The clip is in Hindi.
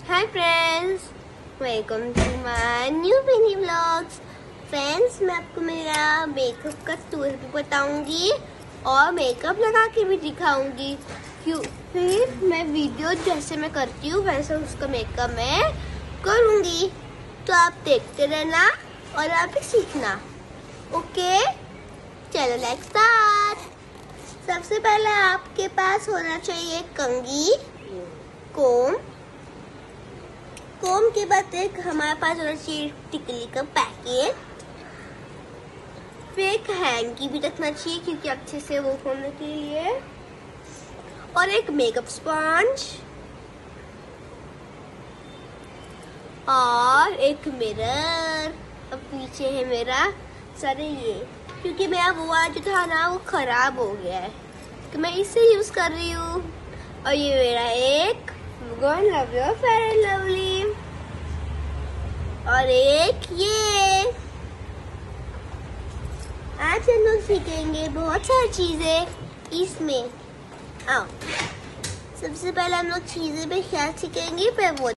Hi friends, welcome to my new mini vlogs. Friends, मैं आपको मेरा मेकअप का स्टोरी भी बताऊंगी और मेकअप लगा के भी दिखाऊंगी। क्यों फिर मैं वीडियो जैसे मैं करती हूँ वैसे उसका मेकअप मैं करूंगी, तो आप देखते रहना और आप भी सीखना। ओके, चलो लेट्स स्टार्ट। सबसे पहले आपके पास होना चाहिए कंघी, कोम के बाद एक हमारे पास होना चाहिए टिकली का पैकेट, फिर एक हैंकी भी रखना चाहिए क्योंकि अच्छे से वो होने के लिए, और एक मेकअप स्पॉन्ज और एक मिरर। अब पीछे है मेरा सारे ये, क्योंकि मेरा वो वाला जो था ना वो खराब हो गया है तो मैं इसे यूज कर रही हूँ। और ये मेरा एक love you fair and lovely, और एक ये। आज हम लोग सीखेंगे बहुत सारी चीजें इसमें। आओ, सबसे पहले हम लोग चीजें पे क्या सीखेंगे, फिर वो